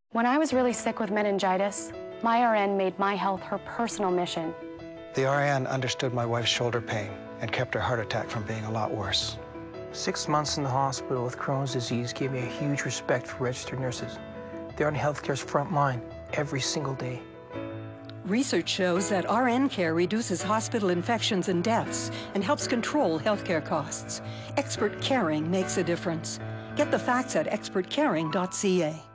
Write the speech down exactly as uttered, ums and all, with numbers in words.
When I was really sick with meningitis, my R N made my health her personal mission. The R N understood my wife's shoulder pain and kept her heart attack from being a lot worse. Six months in the hospital with Crohn's disease gave me a huge respect for registered nurses. They're on healthcare's front line every single day. Research shows that R N care reduces hospital infections and deaths and helps control healthcare costs. Expert caring makes a difference. Get the facts at expert caring dot c a.